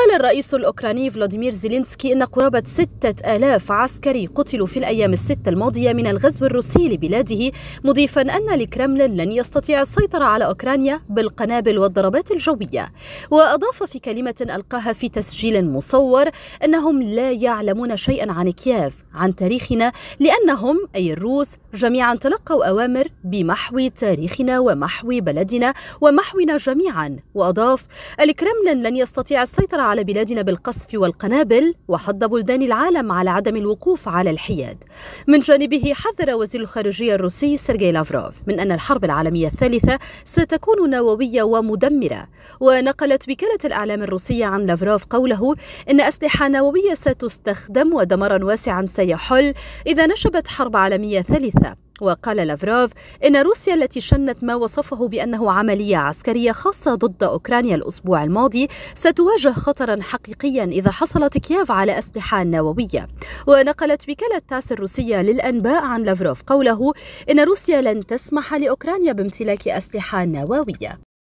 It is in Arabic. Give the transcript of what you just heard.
قال الرئيس الأوكراني فلاديمير زيلينسكي إن قرابة 6000 عسكري قتلوا في الأيام الست الماضية من الغزو الروسي لبلاده، مضيفا أن الكرملين لن يستطيع السيطرة على أوكرانيا بالقنابل والضربات الجوية. وأضاف في كلمة ألقاها في تسجيل مصور أنهم لا يعلمون شيئا عن كييف، عن تاريخنا، لأنهم أي الروس جميعا تلقوا أوامر بمحو تاريخنا ومحو بلدنا ومحونا جميعا. وأضاف: الكرملين لن يستطيع السيطرة على بلادنا بالقصف والقنابل، وحض بلدان العالم على عدم الوقوف على الحياد. من جانبه حذر وزير الخارجية الروسي سيرجي لافروف من أن الحرب العالمية الثالثة ستكون نووية ومدمرة. ونقلت وكالة الإعلام الروسية عن لافروف قوله إن أسلحة نووية ستستخدم ودمرا واسعا سيحل إذا نشبت حرب عالمية ثالثة. وقال لافروف إن روسيا التي شنت ما وصفه بأنه عملية عسكرية خاصة ضد أوكرانيا الأسبوع الماضي ستواجه خطرا حقيقيا إذا حصلت كييف على أسلحة نووية. ونقلت وكالة تاس الروسية للأنباء عن لافروف قوله إن روسيا لن تسمح لأوكرانيا بامتلاك أسلحة نووية.